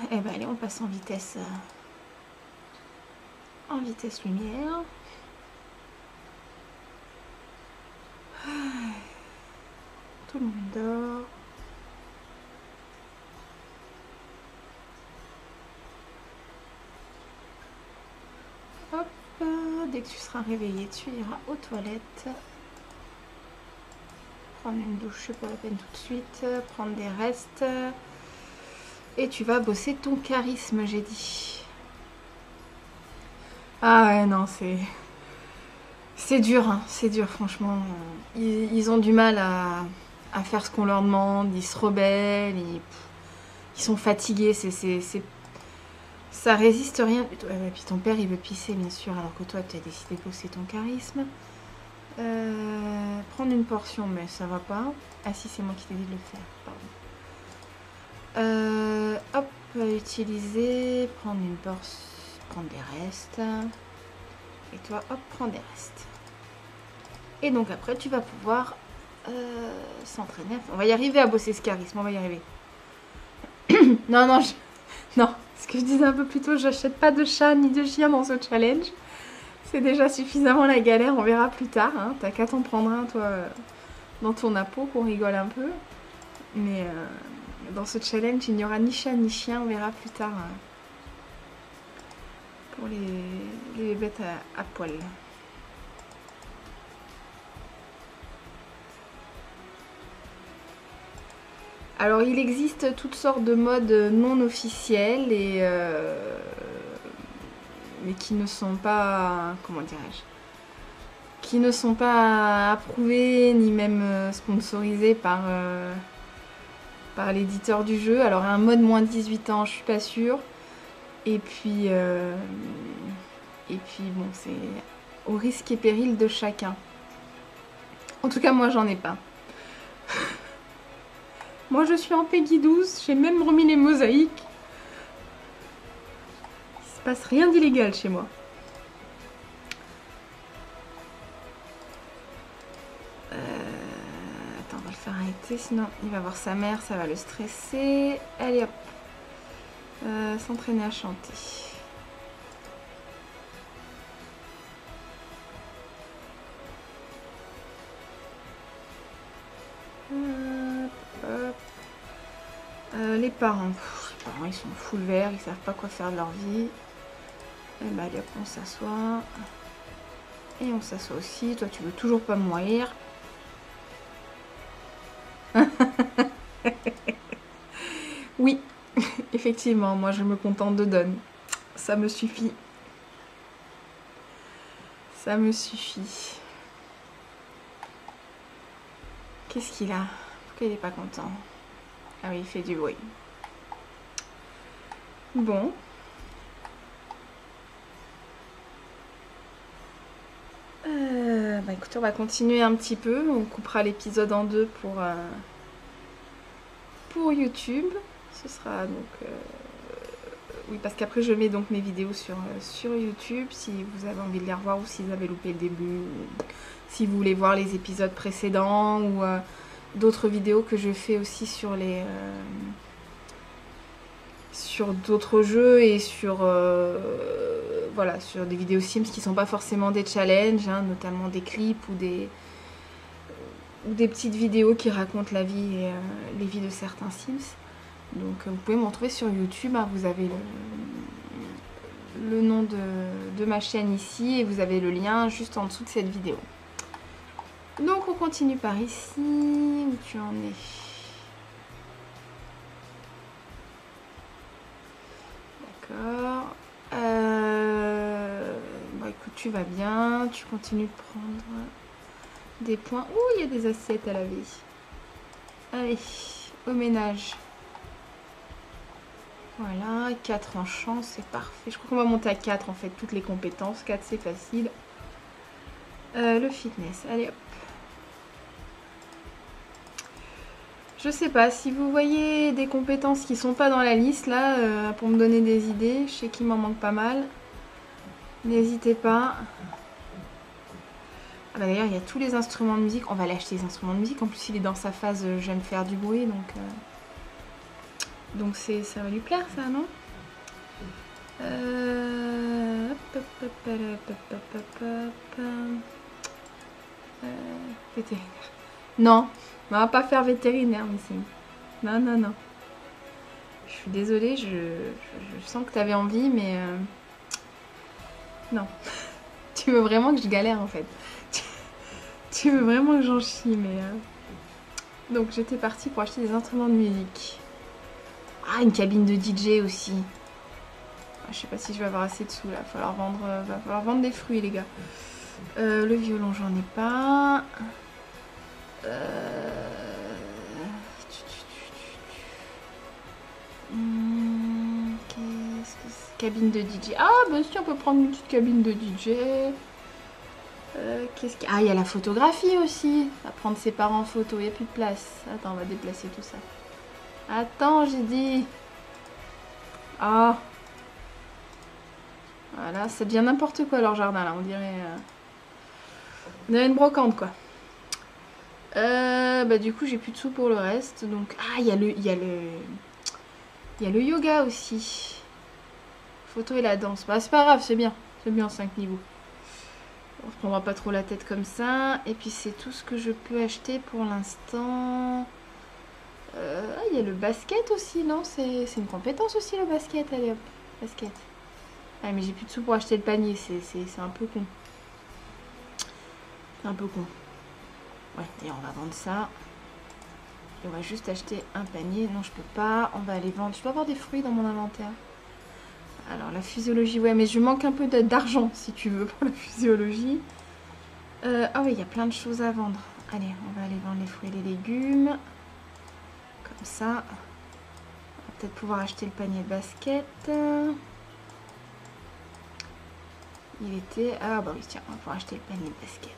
Eh ben allez, on passe en vitesse lumière. Tout le monde dort. Hop, dès que tu seras réveillé, tu iras aux toilettes. Prendre une douche, c'est pas la peine tout de suite. Prendre des restes. Et tu vas bosser ton charisme, j'ai dit. Ah ouais, non, c'est dur, hein, c'est dur, franchement. Ils ont du mal à faire ce qu'on leur demande, ils se rebellent, ils sont fatigués, ça résiste rien. Et puis ton père, il veut pisser, bien sûr, alors que toi, tu as décidé de bosser ton charisme. Prendre une portion, mais ça va pas. Ah si, c'est moi qui t'ai dit de le faire, pardon. Hop, utiliser, prendre une portion, prendre des restes. Et toi, hop, prends des restes. Et donc après, tu vas pouvoir s'entraîner. On va y arriver à bosser ce charisme, on va y arriver. Non, non, ce que je disais un peu plus tôt, j'achète pas de chat ni de chien dans ce challenge. C'est déjà suffisamment la galère, on verra plus tard. Hein. T'as qu'à t'en prendre un, toi, dans ton appôt, qu'on rigole un peu. Mais dans ce challenge, il n'y aura ni chat ni chien, on verra plus tard. Pour les bêtes à poil. Alors il existe toutes sortes de modes non officiels mais qui ne sont pas, comment dirais-je, qui ne sont pas approuvés ni même sponsorisés par l'éditeur du jeu. Alors un mode moins 18 ans, je suis pas sûre. Et puis bon, c'est au risque et péril de chacun. En tout cas, moi j'en ai pas. Moi je suis en Peggy 12, j'ai même remis les mosaïques. Il se passe rien d'illégal chez moi. Attends, on va le faire arrêter, sinon il va voir sa mère, ça va le stresser. Allez hop, s'entraîner à chanter. Les parents, ils sont full vert, ils savent pas quoi faire de leur vie. Et bah allez hop, on s'assoit. Et on s'assoit aussi. Toi, tu veux toujours pas mourir. Oui, effectivement, moi je me contente de Don. Ça me suffit. Ça me suffit. Qu'est-ce qu'il a? Pourquoi il est pas content? Ah oui, il fait du bruit. Bon. Bah écoutez, on va continuer un petit peu. On coupera l'épisode en deux pour YouTube. Ce sera donc... oui, parce qu'après je mets donc mes vidéos sur YouTube. Si vous avez envie de les revoir ou si vous avez loupé le début. Ou si vous voulez voir les épisodes précédents ou d'autres vidéos que je fais aussi sur d'autres jeux et voilà, sur des vidéos Sims qui sont pas forcément des challenges, hein, notamment des clips ou des petites vidéos qui racontent la vie et les vies de certains Sims. Donc vous pouvez me retrouver sur YouTube, hein, vous avez le nom de ma chaîne ici et vous avez le lien juste en dessous de cette vidéo. Donc on continue par ici, où tu en es? D'accord. Bon écoute, tu vas bien, tu continues de prendre des points. Ouh, il y a des assiettes à laver. Allez, au ménage. Voilà, 4 en chance, c'est parfait. Je crois qu'on va monter à 4 en fait, toutes les compétences. 4 c'est facile. Le fitness, allez hop. Je sais pas, si vous voyez des compétences qui sont pas dans la liste là, pour me donner des idées, je sais qu'il m'en manque pas mal. N'hésitez pas. Ah bah d'ailleurs, il y a tous les instruments de musique. On va aller acheter les instruments de musique. En plus, il est dans sa phase j'aime faire du bruit, donc Donc ça va lui plaire ça, non? Vétérinaire. Non, on va pas faire vétérinaire, Missy. Non, non, non. Je suis désolée, je sens que tu avais envie, mais non. Tu veux vraiment que je galère en fait. Tu veux vraiment que j'en chie, mais... Donc j'étais partie pour acheter des instruments de musique. Ah, une cabine de DJ aussi. Je sais pas si je vais avoir assez de sous là. Va falloir vendre des fruits, les gars. Le violon, j'en ai pas. Qu'est-ce que c'est? Cabine de DJ. Ah, bah si, on peut prendre une petite cabine de DJ. Qu'est-ce qu'il y a? Ah, il y a la photographie aussi. On va prendre ses parents en photo. Il n'y a plus de place. Attends, on va déplacer tout ça. Attends, j'ai dit. Ah. Voilà, ça devient n'importe quoi leur jardin là. On dirait une brocante quoi. Bah du coup j'ai plus de sous pour le reste. Donc ah il y a le yoga aussi. Photo et la danse. Bah c'est pas grave, c'est bien 5 niveaux. On se prendra pas trop la tête comme ça. Et puis c'est tout ce que je peux acheter pour l'instant. Il y a le basket aussi, non? C'est une compétence aussi le basket. Allez hop, basket. Ah mais j'ai plus de sous pour acheter le panier, c'est un peu con. C'est un peu con. Ouais, d'ailleurs on va vendre ça. Et on va juste acheter un panier. Non, je peux pas. On va aller vendre. Je peux avoir des fruits dans mon inventaire. Alors la physiologie, ouais, mais je manque un peu d'argent si tu veux pour la physiologie. Ah oui, il y a plein de choses à vendre. Allez, on va aller vendre les fruits et les légumes. Comme ça. On va peut-être pouvoir acheter le panier de basket. Il était... Ah bah oui, tiens, on va pouvoir acheter le panier de basket.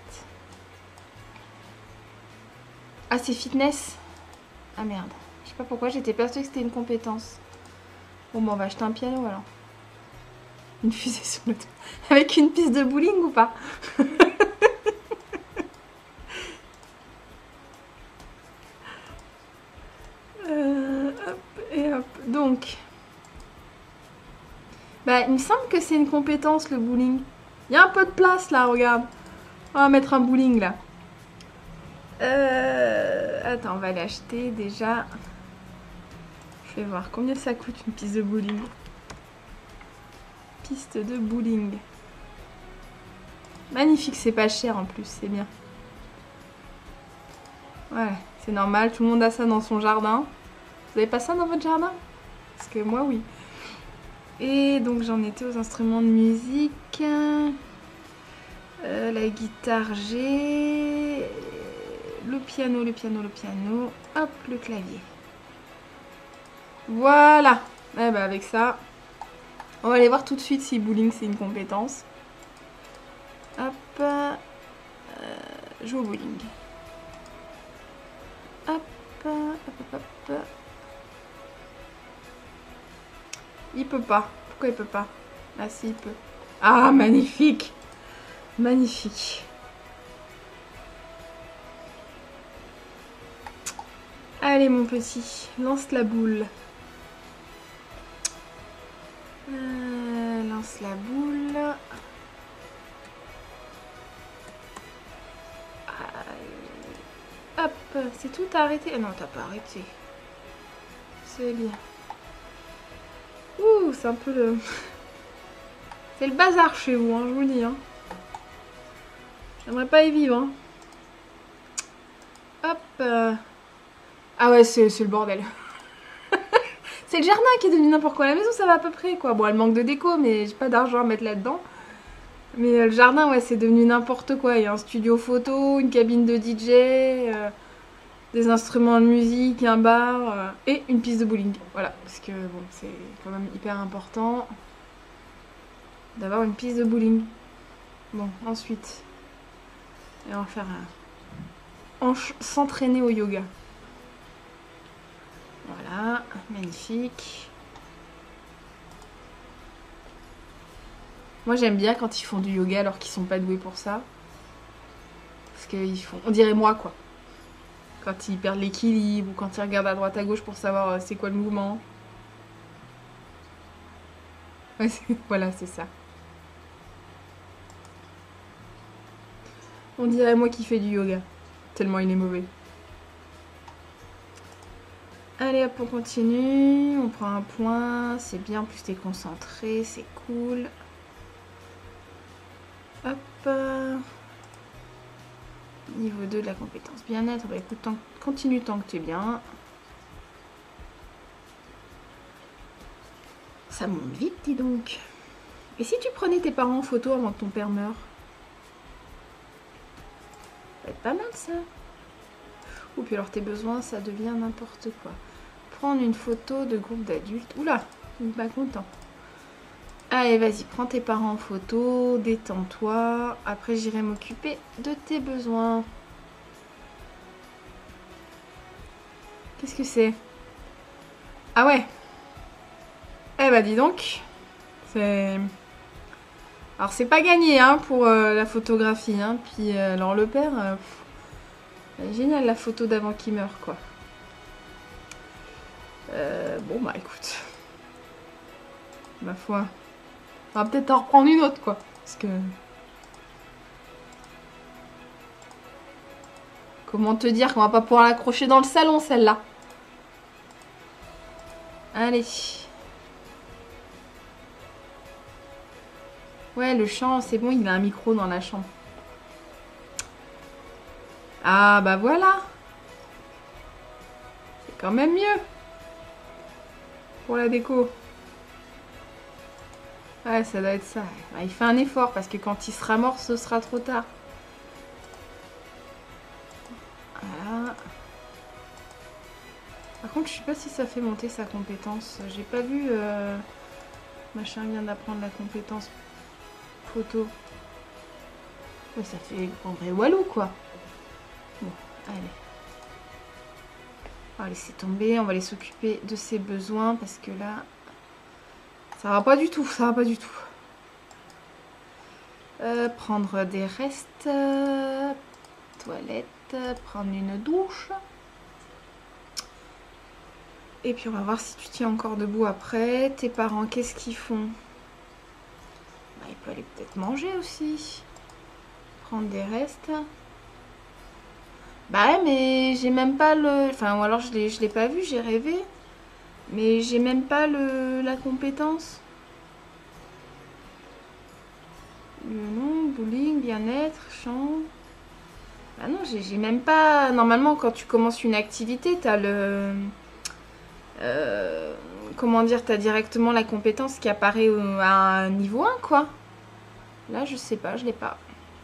Ah, c'est fitness? Ah merde. Je sais pas pourquoi, j'étais persuadée que c'était une compétence. Bon, bah on va acheter un piano alors. Une fusée sur le toit. Avec une piste de bowling ou pas? Hop et hop. Donc... Bah, il me semble que c'est une compétence le bowling. Il y a un peu de place là, regarde. On va mettre un bowling là. Attends, on va l'acheter déjà. Je vais voir combien ça coûte une piste de bowling. Piste de bowling. Magnifique, c'est pas cher en plus, c'est bien. Ouais, c'est normal, tout le monde a ça dans son jardin. Vous avez pas ça dans votre jardin? Parce que moi, oui. Et donc j'en étais aux instruments de musique. La guitare, j'ai... Le piano. Hop, le clavier. Voilà. Eh ben avec ça, on va aller voir tout de suite si bowling c'est une compétence. Hop. Joue au bowling. Hop. Il peut pas. Pourquoi il peut pas? Ah si, il peut. Ah, magnifique. Magnifique. Allez mon petit, lance la boule. Lance la boule. Hop, c'est tout, t'as arrêté? Ah non, t'as pas arrêté. C'est bien. Ouh, c'est un peu le... C'est le bazar chez vous, hein, je vous le dis. Hein. J'aimerais pas y vivre. Hein. Hop. Ah ouais, c'est le bordel. C'est le jardin qui est devenu n'importe quoi. La maison, ça va à peu près, quoi. Bon, elle manque de déco, mais j'ai pas d'argent à mettre là-dedans. Mais le jardin, ouais, c'est devenu n'importe quoi. Il y a un studio photo, une cabine de DJ, des instruments de musique, un bar et une piste de bowling. Voilà, parce que bon, c'est quand même hyper important d'avoir une piste de bowling. Bon, ensuite, et on va faire s'entraîner au yoga. Voilà, magnifique. Moi j'aime bien quand ils font du yoga alors qu'ils sont pas doués pour ça. Parce qu'ils font... On dirait moi quoi. Quand ils perdent l'équilibre ou quand ils regardent à droite à gauche pour savoir c'est quoi le mouvement. Ouais, voilà, c'est ça. On dirait moi qui fais du yoga. Tellement il est mauvais. Allez hop, on continue. On prend un point. C'est bien, en plus t'es concentré. C'est cool. Hop. Niveau 2 de la compétence bien-être. Bah écoute, continue tant que tu es bien. Ça monte vite, dis donc. Et si tu prenais tes parents en photo avant que ton père meure? Ça va être pas mal ça. Ou puis alors tes besoins, ça devient n'importe quoi. Prendre une photo de groupe d'adultes. Oula, il n'est pas content. Allez, vas-y, prends tes parents en photo, détends-toi. Après, j'irai m'occuper de tes besoins. Qu'est-ce que c'est? Ah ouais. Eh bah dis donc. C'est... Alors c'est pas gagné hein, pour la photographie. Hein. Puis alors le père... génial la photo d'avant qu'il meure quoi. Bon bah écoute. Ma foi. On va peut-être en reprendre une autre quoi. Parce que... Comment te dire qu'on va pas pouvoir l'accrocher dans le salon celle-là. Allez. Ouais, le chant, c'est bon, il a un micro dans la chambre. Ah, bah voilà. C'est quand même mieux. Pour la déco. Ouais, ça doit être ça. Bah, il fait un effort parce que quand il sera mort, ce sera trop tard. Voilà. Par contre, je sais pas si ça fait monter sa compétence. J'ai pas vu... Machin vient d'apprendre la compétence photo. Ouais, ça fait en vrai walou, quoi. Bon, allez. On va laisser tomber. On va aller s'occuper de ses besoins parce que là... Ça va pas du tout, ça va pas du tout. Prendre des restes. Toilette. Prendre une douche. Et puis on va voir si tu tiens encore debout après. Tes parents, qu'est-ce qu'ils font? Bah, il peut aller peut-être manger aussi. Prendre des restes. Bah ouais, mais j'ai même pas le... Enfin, ou alors je l'ai pas vu, j'ai rêvé. Mais j'ai même pas la compétence. Le nom, bowling, bien-être, chant. Bah non, j'ai même pas... Normalement, quand tu commences une activité, t'as le... comment dire, t'as directement la compétence qui apparaît à un niveau 1, quoi. Là, je sais pas, je l'ai pas.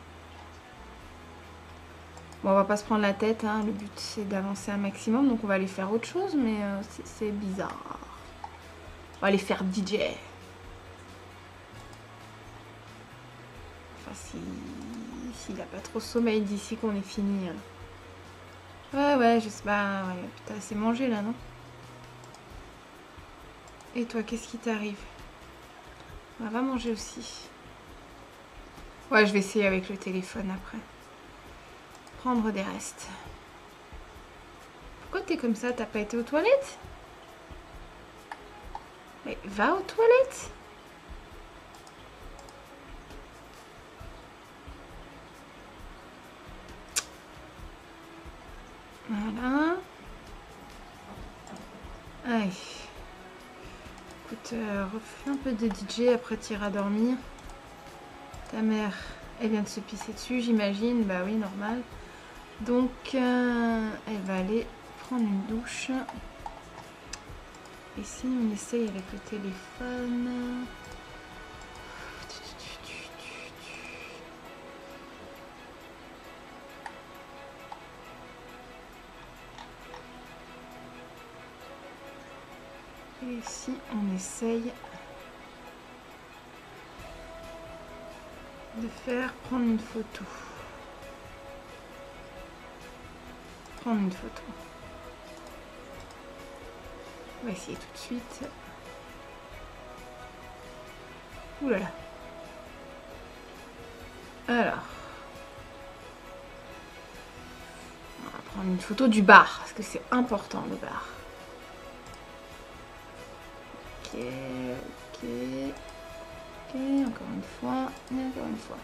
Bon, on va pas se prendre la tête, hein. Le but, c'est d'avancer un maximum. Donc, on va aller faire autre chose, mais c'est bizarre. On va aller faire DJ. Enfin, s'il a pas trop sommeil d'ici qu'on est fini. Ouais, je sais pas. Ouais, putain, c'est mangé, là, non? Et toi, qu'est-ce qui t'arrive? On va manger aussi. Ouais, je vais essayer avec le téléphone après. Prendre des restes. Pourquoi t'es comme ça? T'as pas été aux toilettes? Mais va aux toilettes. Voilà. Allez. Écoute, refais un peu de DJ, après t'iras dormir. Ta mère, elle vient de se pisser dessus, j'imagine. Bah oui, normal. Donc, elle va aller prendre une douche. Et si on essaye avec le téléphone... Et si on essaye de faire prendre une photo. Prendre une photo. On va essayer tout de suite. Ouh là là. Alors. On va prendre une photo du bar, parce que c'est important le bar. Ok. Ok, encore une fois, et encore une fois.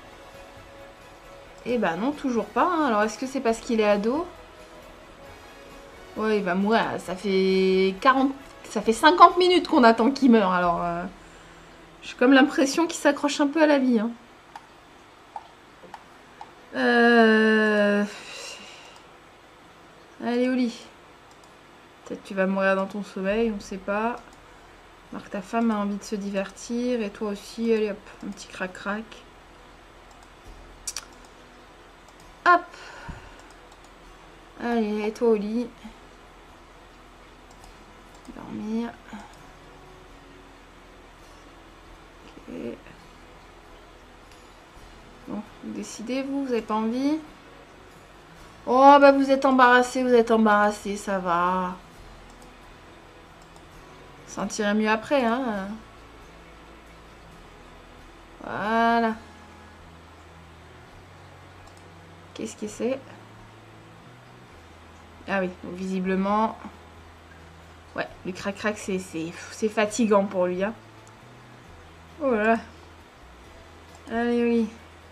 Et bah non, toujours pas. Hein. Alors, est-ce que c'est parce qu'il est ado? Ouais, il va mourir. Ça fait 50 minutes qu'on attend qu'il meure. Alors, j'ai comme l'impression qu'il s'accroche un peu à la vie. Hein. Allez, au lit. Peut-être que tu vas mourir dans ton sommeil, on sait pas. Alors que ta femme a envie de se divertir. Et toi aussi, allez hop, un petit crac-crac. Hop. Allez, et toi au lit. Dormir. Ok. Bon, vous décidez, vous avez pas envie? Oh, bah vous êtes embarrassé, ça va. Sentirez mieux après, hein. Voilà. Qu'est-ce que c'est? Ah oui, donc visiblement... Ouais, le crac-crac, c'est fatigant pour lui, hein. Oh là là. Allez, oui.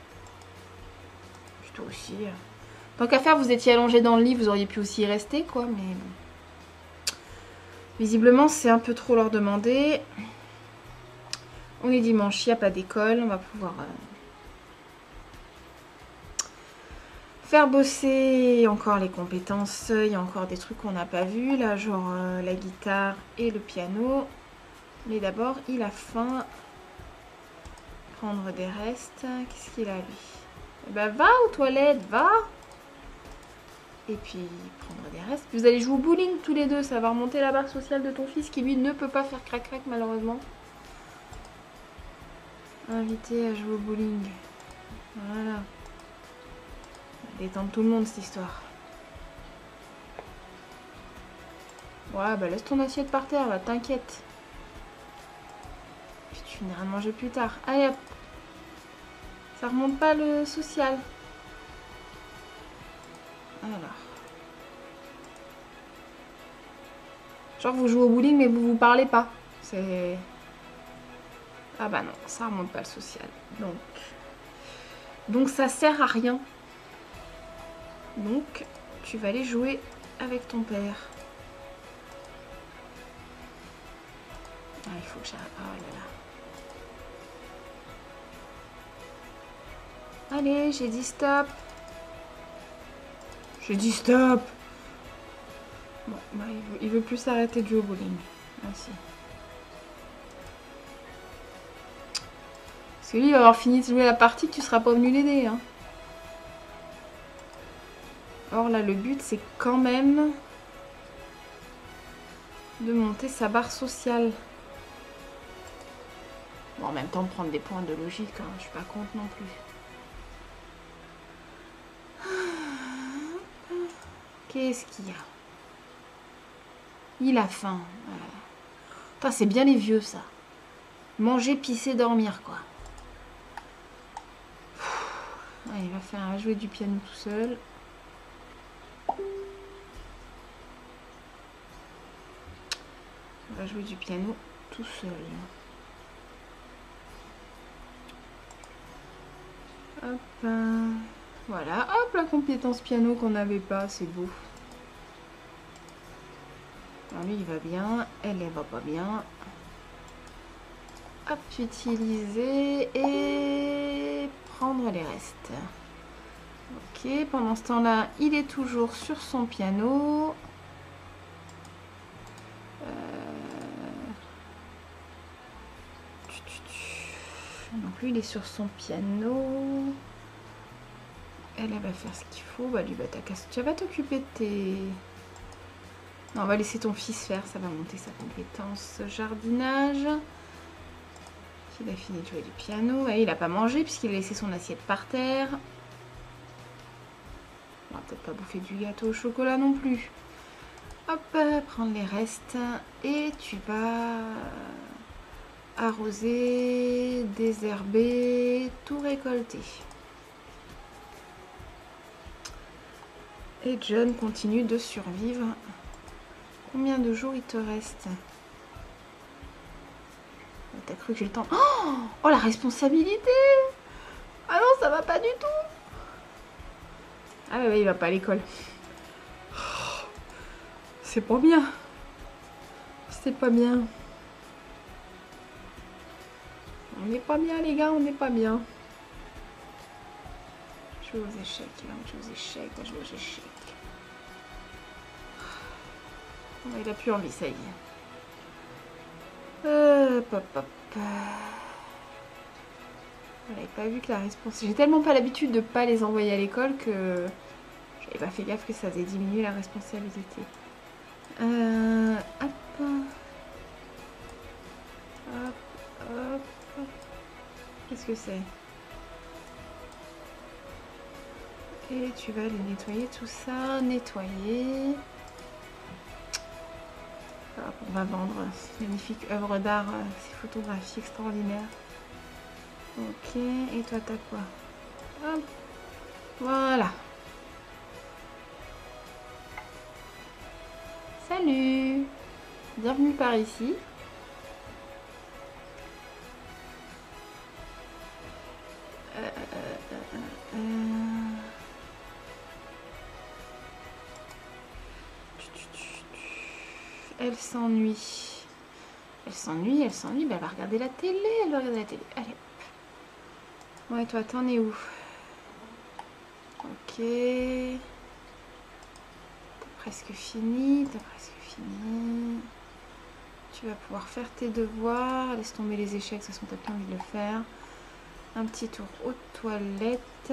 Puis toi aussi. Tant qu'à faire, vous étiez allongé dans le lit, vous auriez pu aussi y rester, quoi, mais bon. Visiblement, c'est un peu trop leur demander. On est dimanche, il n'y a pas d'école, on va pouvoir faire bosser encore les compétences. Il y a encore des trucs qu'on n'a pas vus, là, genre la guitare et le piano. Mais d'abord, il a faim. Prendre des restes. Qu'est-ce qu'il a, lui? Eh ben, va aux toilettes, va. Et puis, prendre des restes. Vous allez jouer au bowling tous les deux. Ça va remonter la barre sociale de ton fils qui, lui, ne peut pas faire crac-crac, malheureusement. Invité à jouer au bowling. Voilà. Détendre tout le monde, cette histoire. Ouais, bah laisse ton assiette par terre, là, t'inquiète. Puis tu finiras de manger plus tard. Allez, hop. Ça remonte pas le social. Alors. Genre, vous jouez au bowling, mais vous vous parlez pas. C'est... Ah bah non, ça remonte pas le social. Donc ça sert à rien. Donc, tu vas aller jouer avec ton père. Ah, il faut que j'arrête. Oh là là. Allez, j'ai dit stop. J'ai dit stop. Bon, bah, il veut plus s'arrêter de jouer au bowling. Merci. Parce que lui, il va avoir fini de jouer la partie, tu seras pas venu l'aider. Hein. Or là, le but, c'est quand même de monter sa barre sociale. Bon, en même temps, prendre des points de logique, hein, je suis pas contre non plus. Qu'est-ce qu'il y a? Il a faim. Voilà. C'est bien les vieux, ça. Manger, pisser, dormir, quoi. Ouais, il va jouer du piano tout seul. Il va jouer du piano tout seul. Hop. Voilà. Hop, la compétence piano qu'on n'avait pas. C'est beau. Alors lui, il va bien. Elle va pas bien. Hop, utiliser et prendre les restes. Ok, pendant ce temps-là, il est toujours sur son piano. Donc lui, il est sur son piano. Elle va faire ce qu'il faut. Bah, lui, bah, tu vas t'occuper de tes... Non, on va laisser ton fils faire. Ça va monter sa compétence jardinage. Il a fini de jouer du piano. Et il n'a pas mangé puisqu'il a laissé son assiette par terre. On va peut-être pas bouffer du gâteau au chocolat non plus. Hop, prendre les restes. Et tu vas arroser, désherber, tout récolter. Et John continue de survivre. Combien de jours il te reste? t'as cru que j'ai le temps? Oh, la responsabilité! Ah non, ça va pas du tout! Ah ouais, il va pas à l'école. C'est pas bien. C'est pas bien. On n'est pas bien, les gars, on n'est pas bien. Je vais aux échecs, là. Je vais aux échecs, je vais aux échecs. Oh, il a plus envie, ça y est. Hop, hop. J'avais pas vu que la responsabilité... J'ai tellement pas l'habitude de pas les envoyer à l'école que j'avais pas fait gaffe que ça faisait diminuer la responsabilité. Hop. Hop, hop. Qu'est-ce que c'est? Et tu vas aller nettoyer tout ça. Nettoyer. Hop, on va vendre cette magnifique œuvre d'art, ces photographies extraordinaires. Ok, et toi t'as quoi? Hop, voilà. Salut, bienvenue par ici. Elle s'ennuie. Elle s'ennuie, elle s'ennuie. Ben, elle va regarder la télé. Elle va regarder la télé. Allez. Bon, et toi, t'en es où? Ok. T'as presque fini. T'as presque fini. Tu vas pouvoir faire tes devoirs. Laisse tomber les échecs. De toute façon, t'as plus envie de le faire. Un petit tour aux toilettes.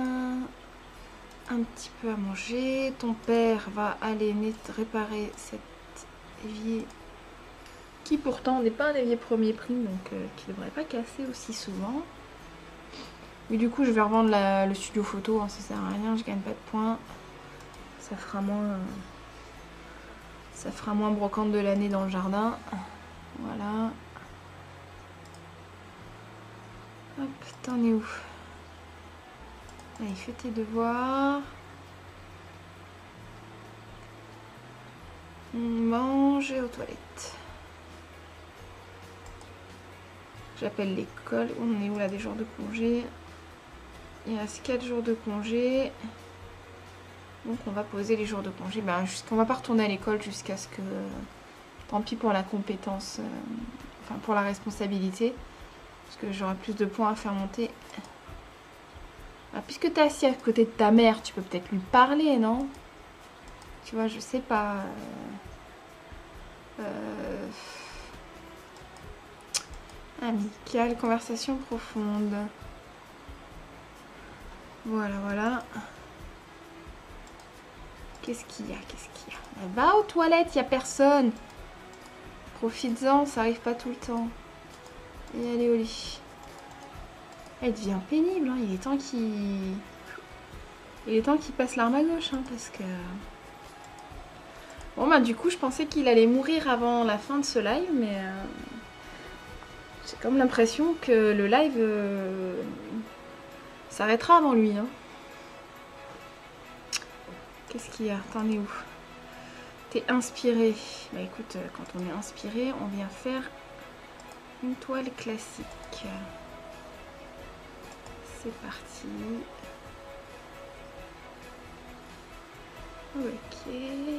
Un petit peu à manger. Ton père va aller réparer cet évier qui pourtant n'est pas un évier premier prix, donc qui ne devrait pas casser aussi souvent. Mais du coup, je vais revendre le studio photo, hein, ça sert à rien, je gagne pas de points. Ça fera moins brocante de l'année dans le jardin. Voilà. Hop, t'en es où? Allez, fais tes devoirs. Mange aux toilettes. J'appelle l'école. On est où là des jours de congé? Il reste 4 jours de congé. Donc on va poser les jours de congé. Ben, on va pas retourner à l'école jusqu'à ce que... Tant pis pour la compétence. Enfin pour la responsabilité. Parce que j'aurai plus de points à faire monter. Ah, puisque tu es assis à côté de ta mère, tu peux peut-être lui parler, non? Tu vois, je sais pas. Amicale, conversation profonde. Voilà, voilà. Qu'est-ce qu'il y a? Qu'est-ce qu'il y a? Va aux toilettes, il n'y a personne. Profites-en, ça arrive pas tout le temps. Et allez au lit. Elle devient pénible, hein. Il est temps qu'il passe l'arme à gauche, hein, parce que... Bon, bah du coup, je pensais qu'il allait mourir avant la fin de ce live, mais... J'ai comme l'impression que le live s'arrêtera avant lui, hein. Qu'est-ce qu'il y a? T'en es où? T'es inspiré. Bah écoute, quand on est inspiré, on vient faire une toile classique. C'est parti. Ok.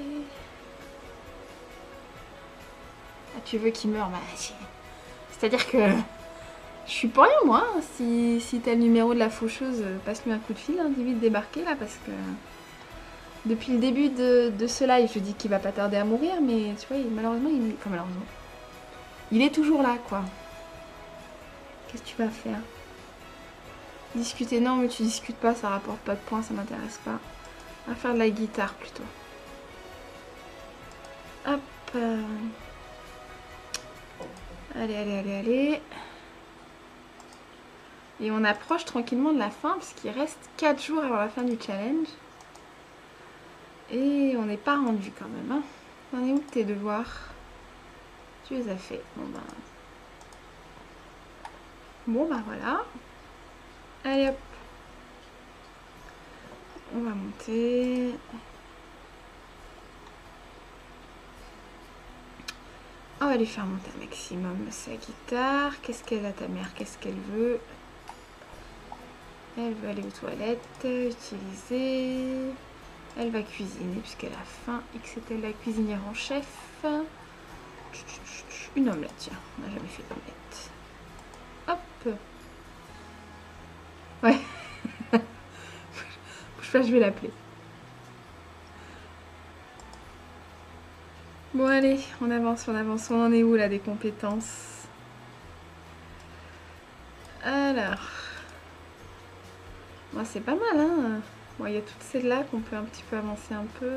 Ah, tu veux qu'il meure? Bah, c'est-à-dire que je suis pour rien, moi. Hein. Si t'as le numéro de la faucheuse, passe-lui un coup de fil, hein, dis-lui de débarquer là, parce que depuis le début de ce live, je dis qu'il va pas tarder à mourir, mais tu vois, malheureusement, il est toujours là, quoi. Qu'est-ce que tu vas faire? Discuter? Non, mais tu discutes pas, ça rapporte pas de points, ça m'intéresse pas. On va faire de la guitare plutôt. Hop. Allez, allez, allez, allez. Et on approche tranquillement de la fin, parce qu'il reste 4 jours avant la fin du challenge. Et on n'est pas rendu quand même. Hein. On est où tes devoirs? Tu les as fait. Bon bah voilà. Allez hop. On va monter. Ok. va lui faire monter un maximum sa guitare. Qu'est-ce qu'elle a, ta mère? Qu'est-ce qu'elle veut? Elle veut aller aux toilettes, utiliser. Elle va cuisiner puisqu'elle a faim et que c'est elle la cuisinière en chef. Une omelette, tiens, on n'a jamais fait d'omelette. Hop. Ouais. Bouge pas, je vais l'appeler. Bon allez, on avance, on avance. On en est où là des compétences? Alors. Bon, c'est pas mal, hein. Bon, il y a toutes celles-là qu'on peut un petit peu avancer un peu.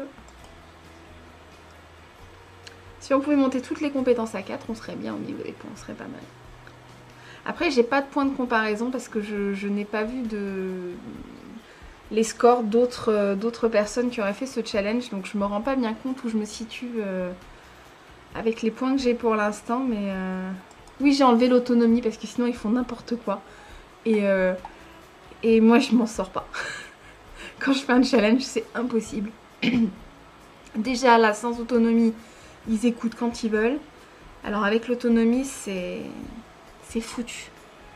Si on pouvait monter toutes les compétences à 4, on serait bien au niveau des points, on serait pas mal. Après, j'ai pas de point de comparaison parce que je n'ai pas vu les scores d'autres personnes qui auraient fait ce challenge. Donc je me rends pas bien compte où je me situe avec les points que j'ai pour l'instant. Mais oui, j'ai enlevé l'autonomie parce que sinon ils font n'importe quoi. Et moi, je m'en sors pas. Quand je fais un challenge, c'est impossible. Déjà là, sans autonomie, ils écoutent quand ils veulent. Alors avec l'autonomie, c'est foutu.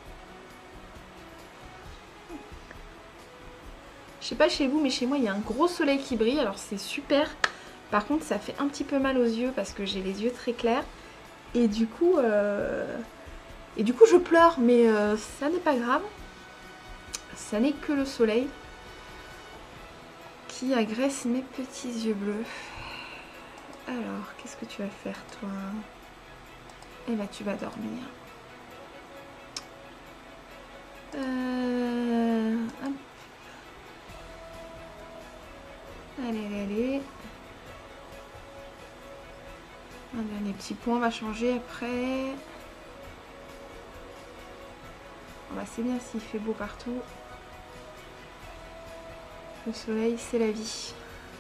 Je sais pas chez vous, mais chez moi, il y a un gros soleil qui brille. Alors c'est super. Par contre, ça fait un petit peu mal aux yeux parce que j'ai les yeux très clairs. Et du coup, je pleure. Mais ça n'est pas grave. Ça n'est que le soleil qui agresse mes petits yeux bleus. Alors, qu'est-ce que tu vas faire, toi? Eh bien, tu vas dormir. Hop. Allez, allez. Un dernier petit point va changer après. Oh bah, c'est bien s'il fait beau partout. Le soleil, c'est la vie.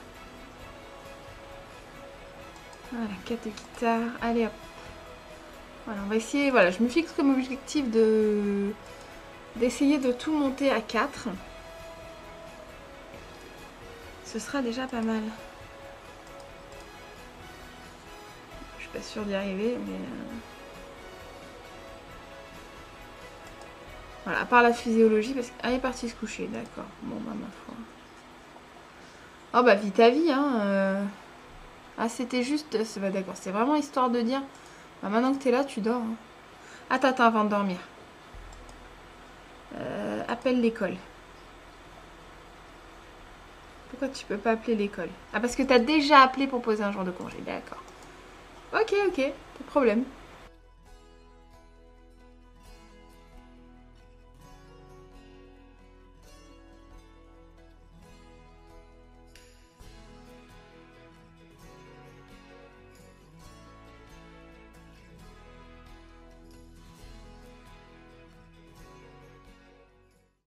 Voilà, 4 de guitare. Allez hop. Voilà, on va essayer. Voilà, je me fixe comme objectif d'essayer de tout monter à 4. Ce sera déjà pas mal. Je suis pas sûre d'y arriver, mais... Voilà, à part la physiologie, parce qu'elle est partie se coucher, d'accord. Bon, bah, ma foi. Oh, bah, vis ta vie, hein. Ah, c'était juste... Bah, d'accord, c'est vraiment histoire de dire... Bah, maintenant que t'es là, tu dors. Hein. Attends, avant de dormir. Appelle l'école. Pourquoi tu peux pas appeler l'école? Ah, parce que t'as déjà appelé pour poser un jour de congé, d'accord. Ok, pas de problème.